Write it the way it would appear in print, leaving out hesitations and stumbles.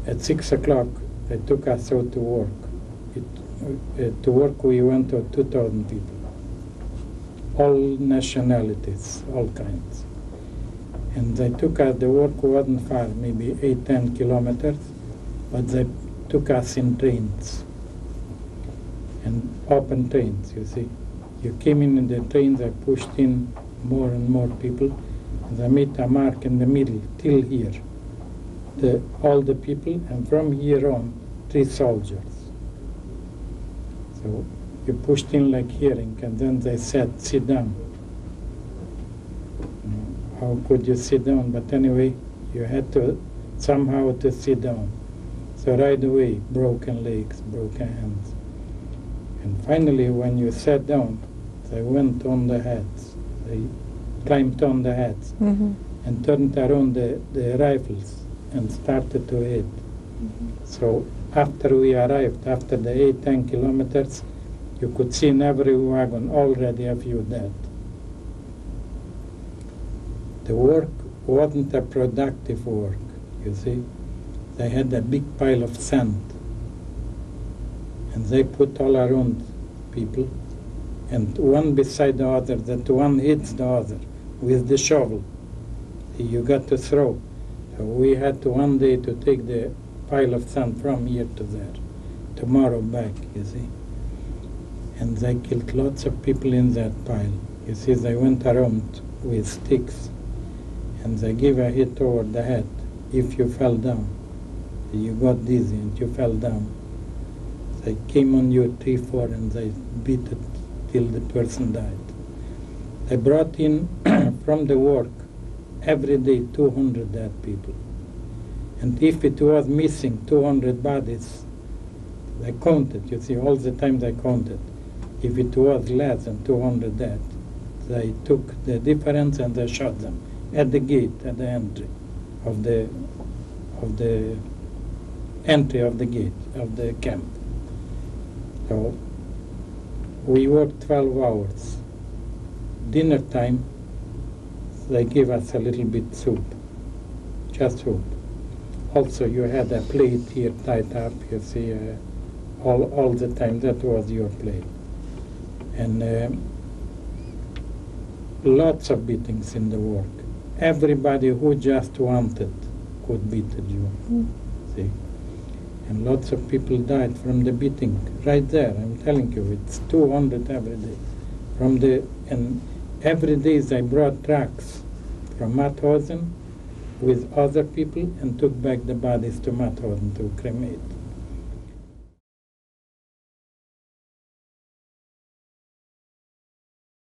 At 6 o'clock, they took us out to work. To work, we went to 2,000 people. All nationalities, all kinds. And they took us, the work wasn't far, maybe 8-10 kilometers, but they took us in trains. And open trains, you see. You came in the train, they pushed in more and more people, and they made a mark in the middle, till here. All the people, and from here on, 3 soldiers. So you pushed in like hearing, and then they said, sit down. How could you sit down? But anyway, you had to somehow to sit down. So right away, broken legs, broken hands. And finally, when you sat down, they went on the heads. They climbed on the heads and turned around the rifles and started to hit. So after we arrived, after the 8-10 kilometers, you could see in every wagon already a few dead. The work wasn't a productive work, you see. They had a big pile of sand, and they put all around people, and one beside the other, that one hits the other with the shovel. You got to throw. So we had to one day to take the pile of sand from here to there, tomorrow back, you see. And they killed lots of people in that pile. You see, they went around with sticks, and they give a hit over the head if you fell down. You got dizzy and you fell down. They came on you 3-4 and they beat it till the person died. They brought in from the work every day 200 dead people. And if it was missing 200 bodies, they counted, you see, all the time they counted. If it was less than 200 dead, they took the difference and they shot them at the gate, at the entry of the entry of the gate of the camp. So we worked 12 hours. Dinner time, they gave us a little bit soup, just soup. Also, you had a plate here tied up, you see, all the time. That was your plate. And lots of beatings in the work. Everybody who just wanted could beat a Jew, see. And lots of people died from the beating right there. I'm telling you, it's 200 every day. And every day they brought trucks from Mauthausen with other people and took back the bodies to Mauthausen to cremate.